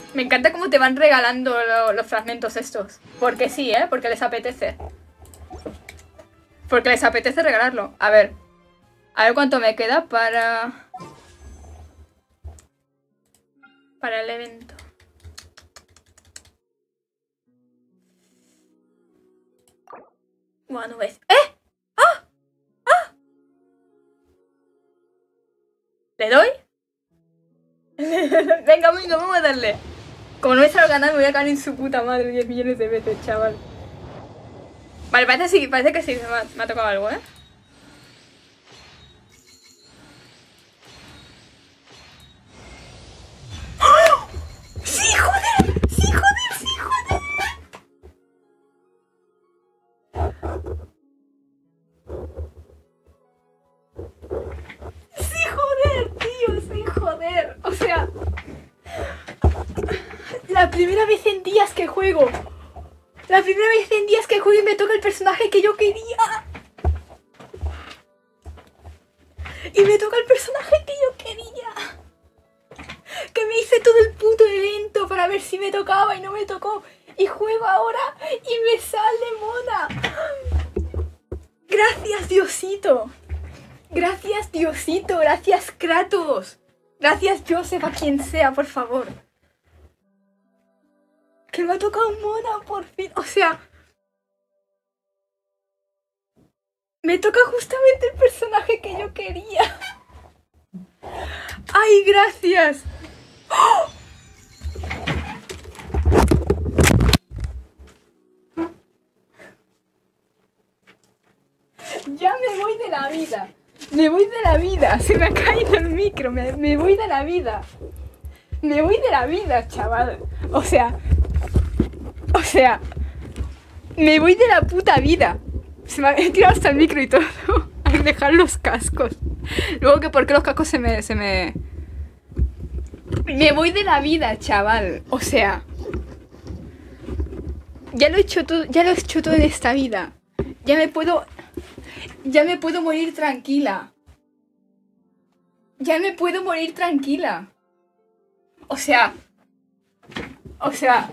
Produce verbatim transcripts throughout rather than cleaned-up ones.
Me encanta cómo te van regalando lo, los fragmentos estos. Porque sí, ¿eh? Porque les apetece. Porque les apetece regalarlo. A ver. A ver cuánto me queda para... Para el evento. Bueno, ves. ¡Eh! ¡Ah! ¡Ah! ¿Le doy? Venga, venga, vamos a darle. Como no me salga ganar, me voy a caer en su puta madre diez millones de veces, chaval. Vale, parece, sí, parece que sí, me ha, me ha tocado algo, ¿eh? ¡Oh! ¡Sí, joder! ¡Sí, joder! ¡Sí, joder! ¡Sí, joder, tío! ¡Sí, joder! O sea... La primera vez en días que juego. La primera vez en días que juego y me toca el personaje que yo quería. Y me toca el personaje que yo quería. Que me hice todo el puto evento para ver si me tocaba y no me tocó. Y juego ahora y me sale mona. Gracias, Diosito. Gracias, Diosito. Gracias, Kratos. Gracias, Joseph, a quien sea, por favor. Que me ha tocado mona, por fin. O sea... Me toca justamente el personaje que yo quería. ¡Ay, gracias! ¡Oh! Ya me voy de la vida. Me voy de la vida. Se me ha caído el micro. Me, me voy de la vida. Me voy de la vida, chaval. O sea... O sea... Me voy de la puta vida. Se me ha tirado hasta el micro y todo. Hay que dejar los cascos. Luego que por qué los cascos se me... Se me... Me voy de la vida, chaval. O sea... Ya lo he hecho todo, ya lo he hecho todo en esta vida. Ya me puedo... Ya me puedo morir tranquila. Ya me puedo morir tranquila. O sea... O sea...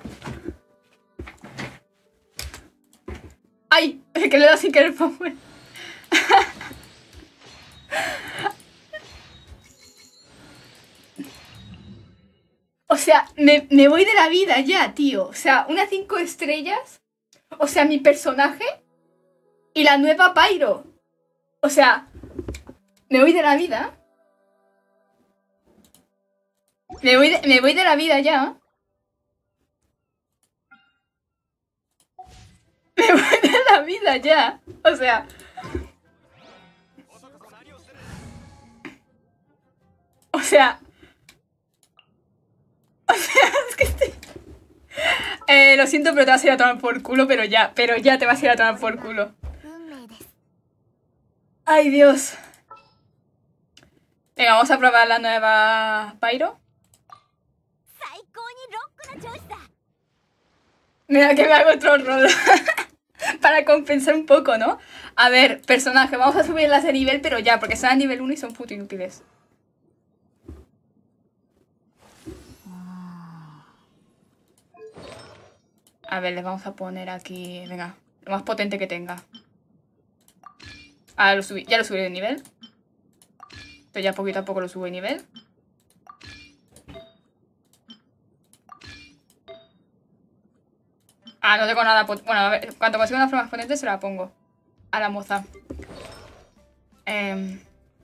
¡Ay! Que le he dado sin querer para afuera. O sea, me, me voy de la vida ya, tío. O sea, unas cinco estrellas. O sea, mi personaje. Y la nueva Pyro. O sea, me voy de la vida. Me voy de, me voy de la vida ya. Me voy de la vida ya. O sea... O sea... O sea, es que estoy... Eh, lo siento, pero te vas a ir a tomar por culo, pero ya, pero ya te vas a ir a tomar por culo. Ay, Dios. Venga, vamos a probar la nueva Pyro. Mira que me hago otro rol. Para compensar un poco, ¿no? A ver, personaje, vamos a subirlas de nivel, pero ya, porque están a nivel uno y son puto inútiles. A ver, les vamos a poner aquí... Venga, lo más potente que tenga. Ah, lo subí, ya lo subí de nivel. Pero ya poquito a poco lo subo de nivel. Ah, no tengo nada... Bueno, a ver, cuando consiga una forma más potente se la pongo. A la moza. Eh...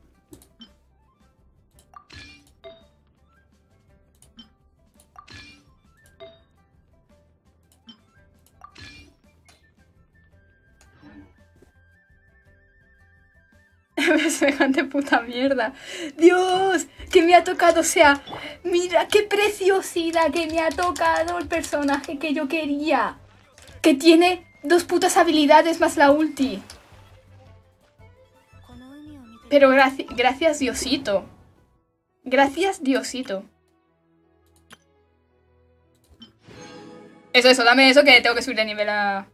Semejante puta mierda. Dios, que me ha tocado, o sea, mira qué preciosidad que me ha tocado el personaje que yo quería. Que tiene dos putas habilidades más la ulti. Pero graci gracias Diosito. Gracias Diosito. Eso, eso, dame eso que tengo que subir de nivel a...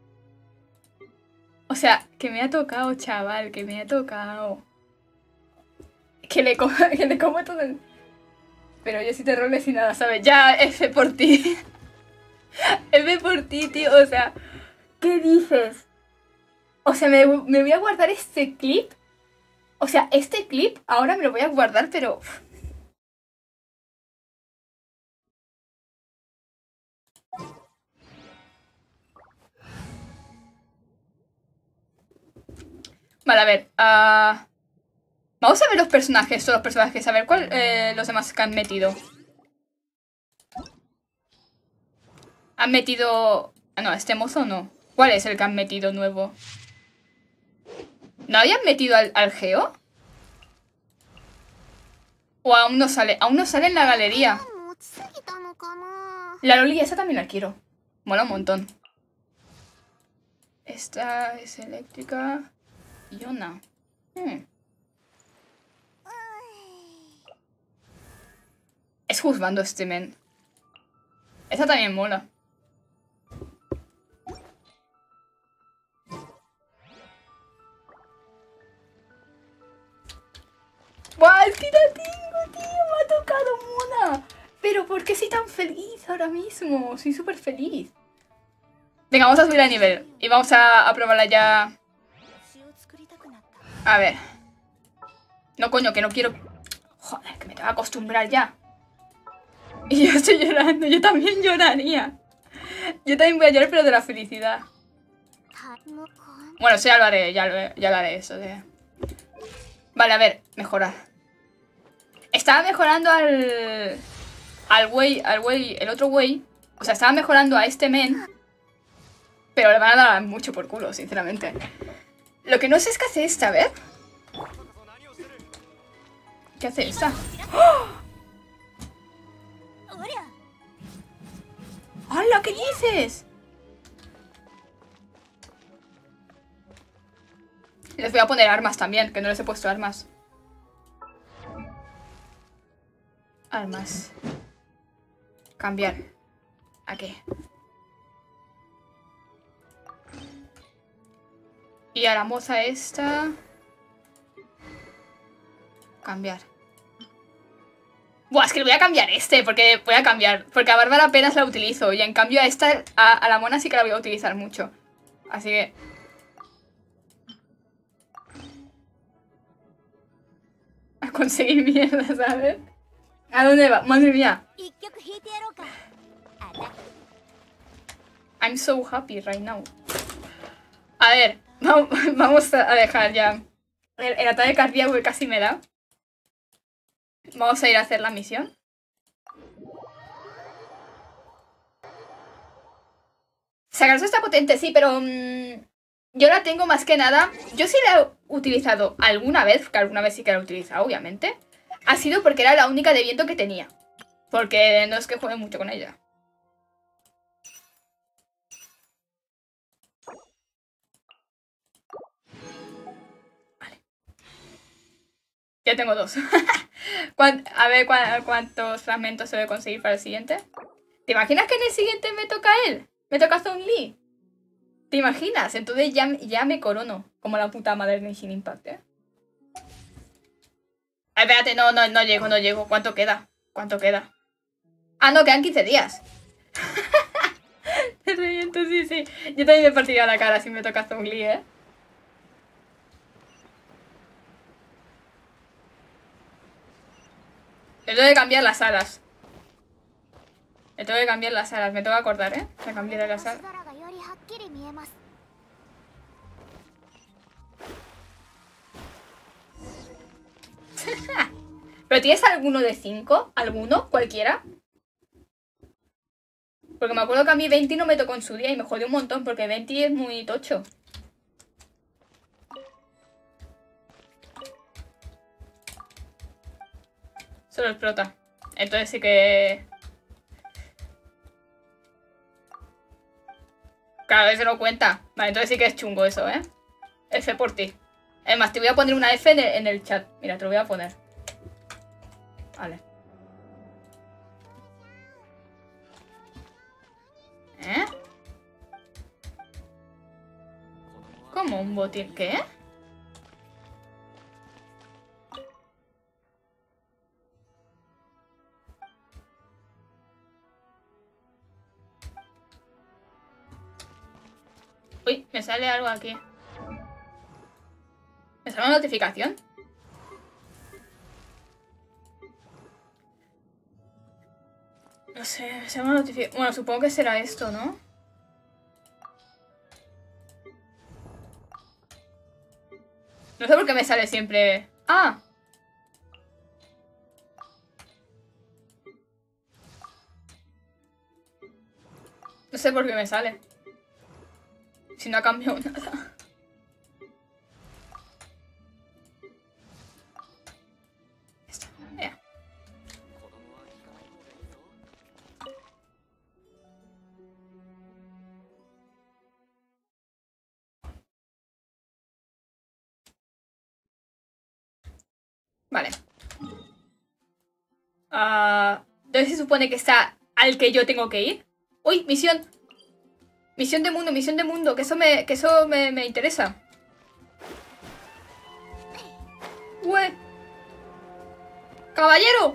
O sea, que me ha tocado, chaval, que me ha tocado. Que le, co que le como todo el... Pero yo sí te roles y nada, ¿sabes? Ya, F por ti. F por ti, tío. O sea, ¿qué dices? O sea, me, me voy a guardar este clip. O sea, este clip ahora me lo voy a guardar, pero... Vale, a ver. Uh... Vamos a ver los personajes, todos los personajes. A ver cuál, eh, los demás que han metido. Han metido... Ah, no, este mozo no. ¿Cuál es el que han metido nuevo? ¿No habían metido al, al Geo? ¿O aún no sale? Aún no sale en la galería. La Loli, esa también la quiero. Mola un montón. Esta es eléctrica. Yona. Hmm. Es juzgando este men. Esa también mola. ¡Buah! Es que la tengo, tío. Me ha tocado Mona. Pero ¿por qué soy tan feliz ahora mismo? Soy súper feliz. Venga, vamos a subir de nivel. Y vamos a, a probarla ya. A ver. No, coño, que no quiero... Joder, que me tengo que acostumbrar ya. Y yo estoy llorando. Yo también lloraría. Yo también voy a llorar, pero de la felicidad. Bueno, sí, ya lo haré. Ya lo, ya lo haré eso de... Vale, a ver. Mejorar. Estaba mejorando al... Al güey, al güey, el otro güey. O sea, estaba mejorando a este men. Pero le van a dar mucho por culo, sinceramente. Lo que no sé es qué hace esta, a ver. ¿Qué hace esta? ¡Oh! ¡Hala! ¿Qué dices? Les voy a poner armas también, que no les he puesto armas. Armas. Cambiar. ¿A qué? Y a la moza esta... Cambiar. Buah, es que le voy a cambiar este, porque voy a cambiar. Porque a Bárbara apenas la utilizo. Y en cambio a esta, a, a la mona sí que la voy a utilizar mucho. Así que... A conseguir mierda, ¿sabes? ¿A dónde va? Madre mía. I'm so happy right now. A ver, vamos a dejar ya el, el ataque cardíaco que casi me da. Vamos a ir a hacer la misión. Sacarse está potente, sí, pero... Mmm, yo la tengo más que nada... Yo sí la he utilizado alguna vez, que alguna vez sí que la he utilizado, obviamente. Ha sido porque era la única de viento que tenía. Porque no es que juegue mucho con ella. Vale. Ya tengo dos. A ver cuántos fragmentos se debe conseguir para el siguiente. ¿Te imaginas que en el siguiente me toca él? Me toca Zhong Li. ¿Te imaginas? Entonces ya, ya me corono. Como la puta madre de Genshin Impact, ¿eh? Ay, espérate, no, no, no llego, no llego. ¿Cuánto queda? ¿Cuánto queda? Ah, no, quedan quince días. Te reviento, sí, sí. Yo también me partiría la cara si me toca Zhong Li, ¿eh? Le tengo que cambiar las alas. Le tengo que cambiar las alas. Me tengo que acordar, ¿eh? De cambiar las alas. ¿Pero tienes alguno de cinco? ¿Alguno? ¿Cualquiera? Porque me acuerdo que a mí veinte no me tocó en su día y me jodió un montón porque veinte es muy tocho. Solo el prota. Entonces sí que... Claro, eso no cuenta. Vale, entonces sí que es chungo eso, ¿eh? F por ti. Es más, te voy a poner una F en el, en el chat. Mira, te lo voy a poner. Vale. ¿Eh? ¿Cómo un botín? ¿Qué? Uy, me sale algo aquí. ¿Me sale una notificación? No sé, me sale una notificación. Bueno, supongo que será esto, ¿no? No sé por qué me sale siempre... ¡Ah! No sé por qué me sale. Si no ha cambiado nada. Esta, ya. Vale. Ah, ¿dónde se supone que está al que yo tengo que ir? ¡Uy! Misión. Misión de mundo, misión de mundo. Que eso me, que eso me, me interesa. ¡Ué! ¡Caballero!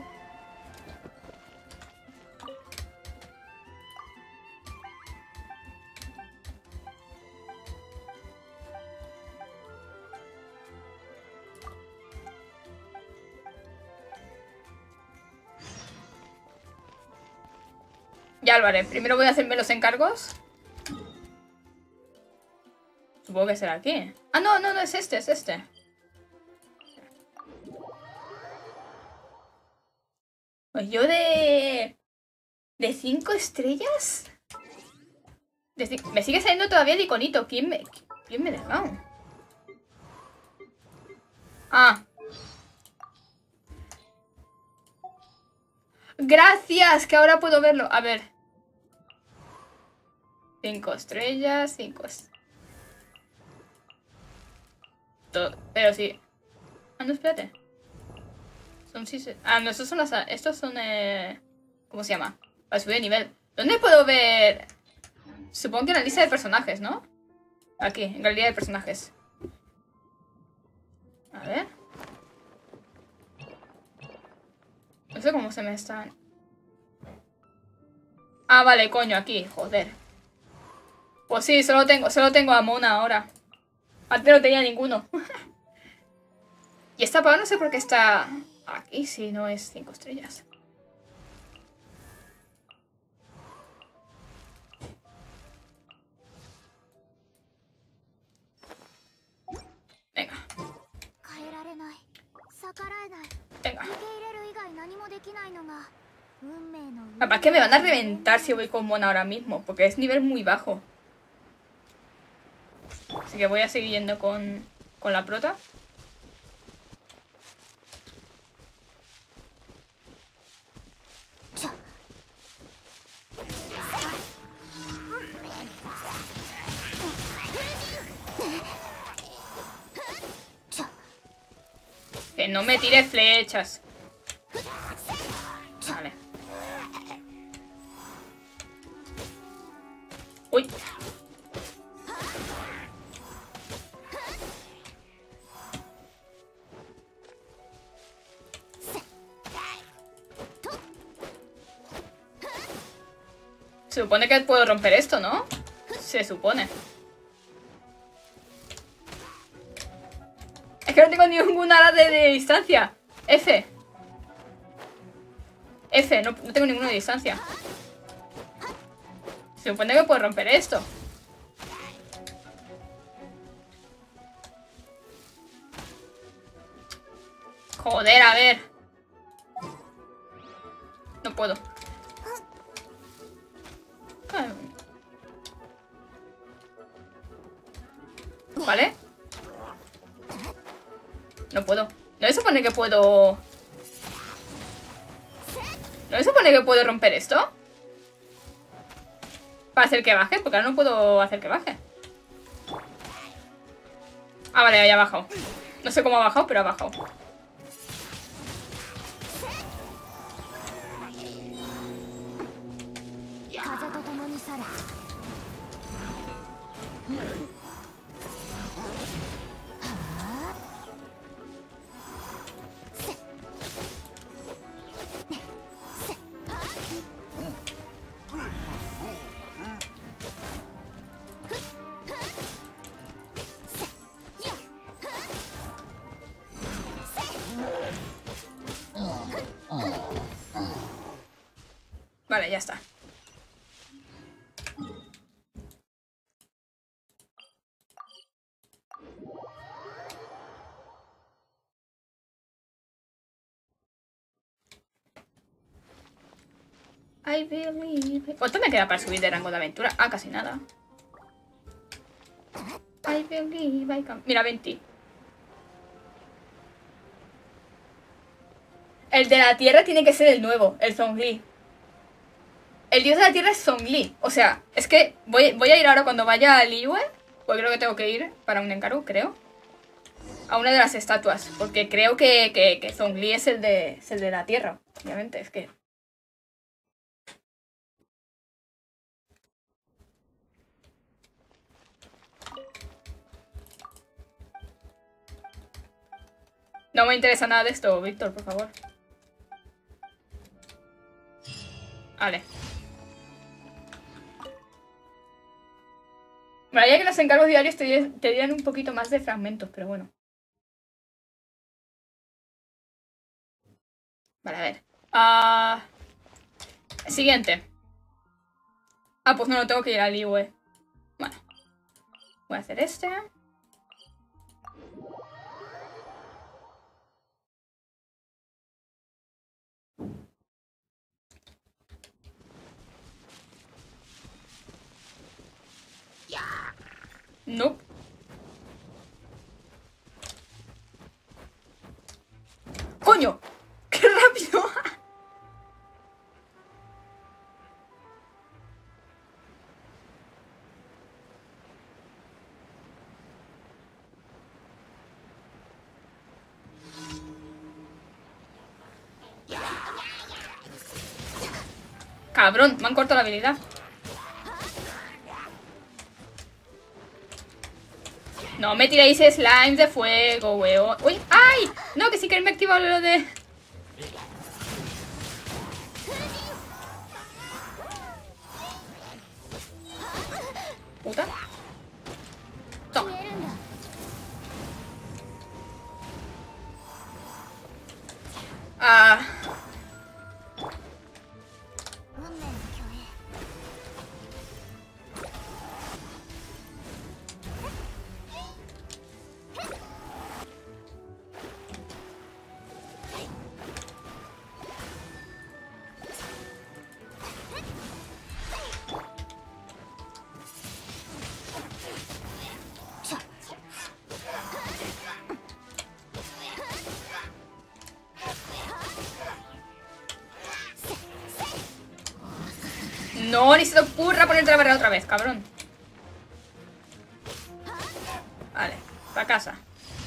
Ya lo haré. Primero voy a hacerme los encargos. Supongo que será aquí. Ah, no, no, no, es este, es este. Pues yo de... ¿De cinco estrellas? De ci... Me sigue saliendo todavía el iconito. ¿Quién me... ¿Quién me ha dejado? Ah. Gracias, que ahora puedo verlo. A ver. Cinco estrellas, cinco estrellas. Pero sí. Ah, no, espérate. Son sí. Ah, no, estos son las. Estos son. Eh... ¿Cómo se llama? Para subir de nivel. ¿Dónde puedo ver? Supongo que en la lista de personajes, ¿no? Aquí, en galería de personajes. A ver. No sé cómo se me están. Ah, vale, coño, aquí, joder. Pues sí, solo tengo, solo tengo a Mona ahora. Antes no tenía ninguno. Y esta pava no sé por qué está aquí si no es cinco estrellas. Venga. Venga. Capaz que me van a reventar si voy con Mona ahora mismo, porque es nivel muy bajo. Así que voy a seguir yendo con, con la prota. Que no me tires flechas. Vale. Uy. Se supone que puedo romper esto, ¿no? Se supone. Es que no tengo ninguna ala de, de distancia. F. F, no, no tengo ninguna de distancia. Se supone que puedo romper esto. Joder, a ver. No puedo. ¿Vale? No puedo. ¿No se supone que puedo...? ¿No se supone que puedo romper esto? Para hacer que baje, porque ahora no puedo hacer que baje. Ah, vale, ya ha bajado. No sé cómo ha bajado, pero ha bajado. Vale, ya está. I believe... ¿Cuánto me queda para subir de rango de aventura? Ah, casi nada. I believe I can... Mira, veinte. El de la tierra tiene que ser el nuevo, el Zhongli. El dios de la tierra es Zhongli. O sea, es que voy, voy a ir ahora cuando vaya a Liyue. Pues creo que tengo que ir para un Enkaru, creo. A una de las estatuas. Porque creo que, que, que Zhongli es el, de, es el de la tierra. Obviamente, es que... No me interesa nada de esto, Víctor, por favor. Vale. Bueno, ya que los encargos diarios te, te dieran un poquito más de fragmentos, pero bueno. Vale, a ver. Uh, siguiente. Ah, pues no, no tengo que ir al Liyue. Bueno. Voy a hacer este. No. ¡Coño! ¡Qué rápido! Cabrón, me han cortado la habilidad. No me tiréis slimes de fuego, weón. ¡Uy! ¡Ay! No, que sí que me he activado lo de... Puta. Toma. Ah... No, ni se te ocurra ponerte la barrera otra vez, cabrón. Vale, para casa.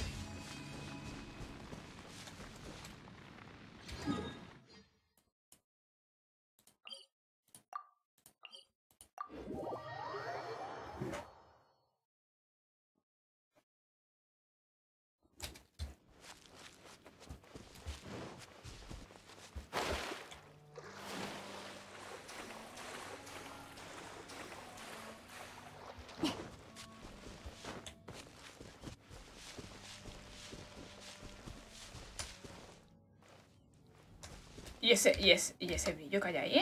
Y ese, y ese, y ese brillo que hay ahí, ¿eh?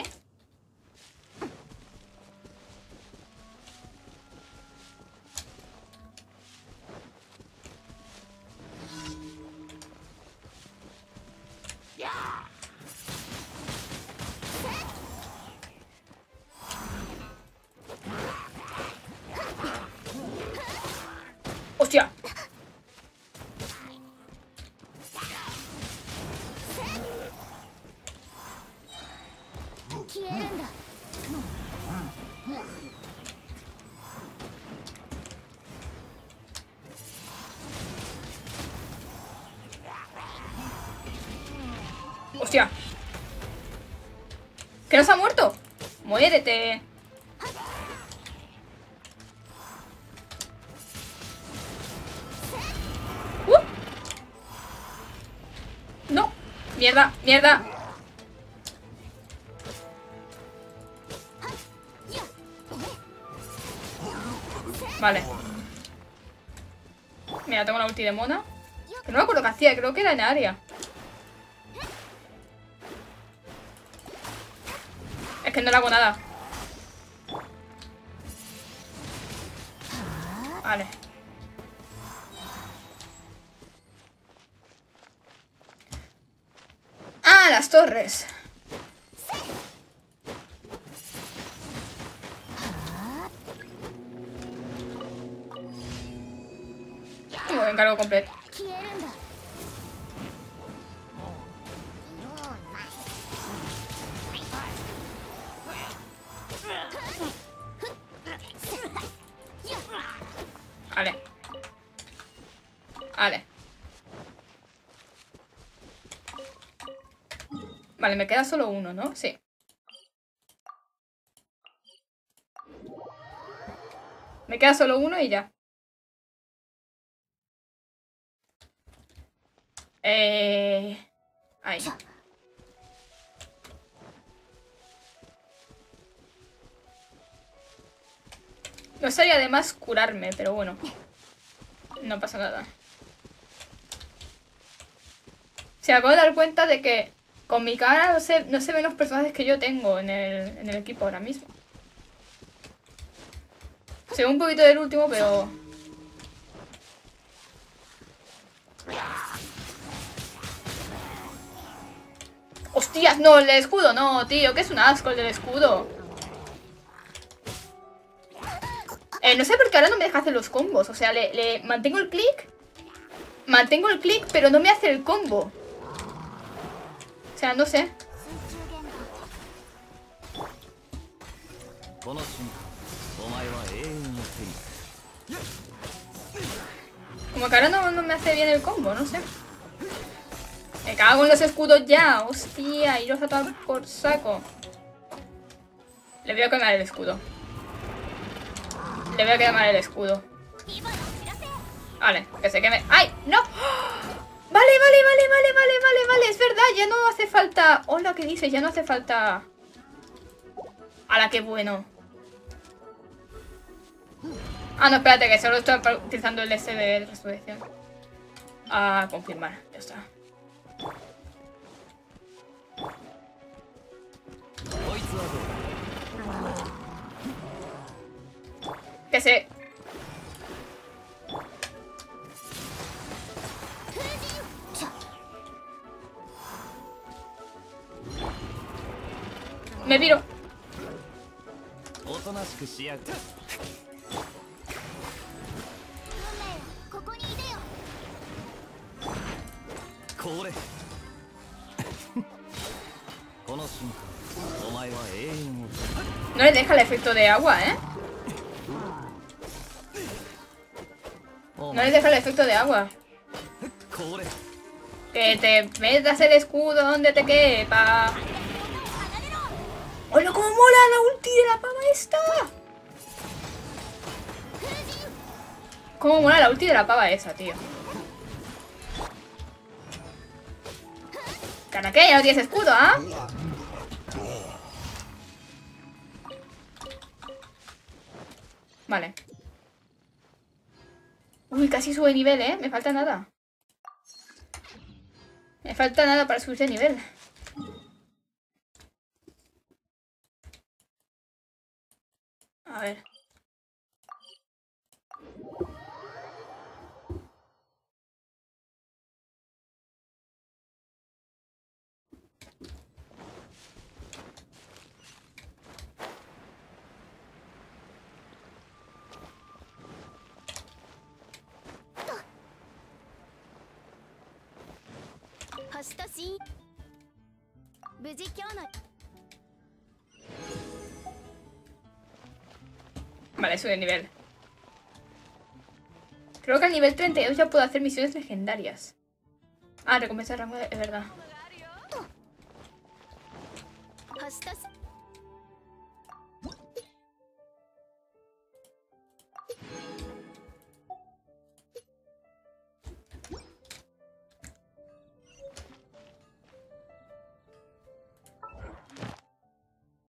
¡Hostia! ¡Hostia! ¿Que no se ha muerto? ¡Muérete! ¡Uh! ¡No! ¡Mierda! ¡Mierda! Vale. Mira, tengo la ulti de Mona. Que no me acuerdo qué hacía, creo que era en área. Es que no le hago nada. Vale. Ah, las torres. Como me encargo completo. Vale. Vale. Vale, me queda solo uno, ¿no? Sí. Me queda solo uno y ya. Eh... Ahí. No estaría además curarme, pero bueno. No pasa nada. Se me acabo de dar cuenta de que con mi cara no se, no se ven los personajes que yo tengo en el, en el equipo ahora mismo. Se ve un poquito del último, pero... ¡Hostias! No, el del escudo no, tío. Que es un asco el del escudo. Eh, no sé por qué ahora no me deja hacer los combos. O sea, le, le mantengo el clic. Mantengo el clic, pero no me hace el combo. O sea, no sé. Como que ahora no, no me hace bien el combo, no sé. Me cago en los escudos ya. Hostia, iros a tomar por saco. Le voy a quemar el escudo. Le voy a quemar el escudo. Vale, que se queme. ¡Ay! ¡No! Vale, vale, vale, vale, vale, vale, vale. Es verdad, ya no hace falta... Hola, ¿qué dices? Ya no hace falta... ¡Hala, qué bueno! Ah, no, espérate, que solo estoy utilizando el S de resurrección. A confirmar, ya está. Que se... Me viro. No le deja el efecto de agua, ¿eh? No le deja el efecto de agua. Que te metas el escudo donde te quepa. ¡Hola, cómo mola la ulti de la pava esta! Cómo mola la ulti de la pava esa, tío. ¿Para qué? Ya no tienes escudo, ¿ah? Vale. Uy, casi sube nivel, ¿eh? Me falta nada. Me falta nada para subir de nivel. A ver. Vale, sube de nivel. Creo que al nivel treinta y dos ya puedo hacer misiones legendarias. Ah, recompensa de rango, es verdad.